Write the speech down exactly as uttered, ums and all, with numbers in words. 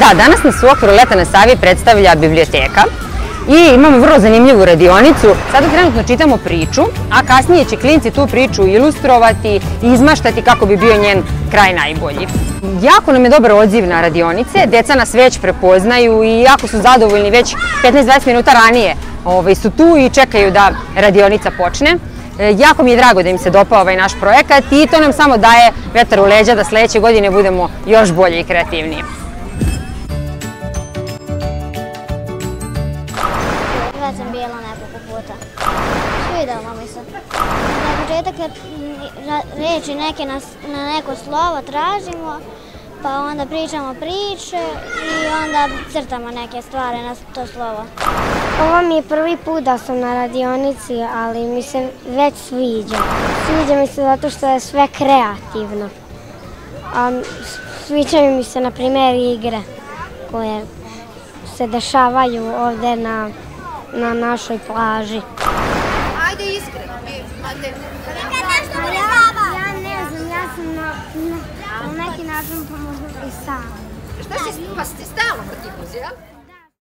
Da, danas nas u okviru Leta na Savi predstavlja biblioteka i imamo vrlo zanimljivu radionicu. Sada trenutno čitamo priču, a kasnije će klinci tu priču ilustrovati i izmaštati kako bi bio njen kraj najbolji. Jako nam je dobar odziv na radionice, deca nas već prepoznaju i jako su zadovoljni, već petnaest do dvadeset minuta ranije su tu i čekaju da radionica počne. Jako mi je drago da im se dopao ovaj naš projekat i to nam samo daje vetar u leđa da sledeće godine budemo još bolje i kreativniji. Već sam bila nekoliko puta. Svidalo mi se. Na početak reči neke na neko slovo tražimo, pa onda pričamo priče i onda crtamo neke stvari na to slovo. Ovo mi je prvi put da sam na radionici, ali mi se već sviđa. Sviđa mi se zato što je sve kreativno. Sviđaju mi se, na primjer, igre koje se dešavaju ovde na našoj plaži. Ajde iskreno, ajde. Ja ne znam, ja sam na neki način pomožu i sam. Šta si, pa si stalno vrti muzija?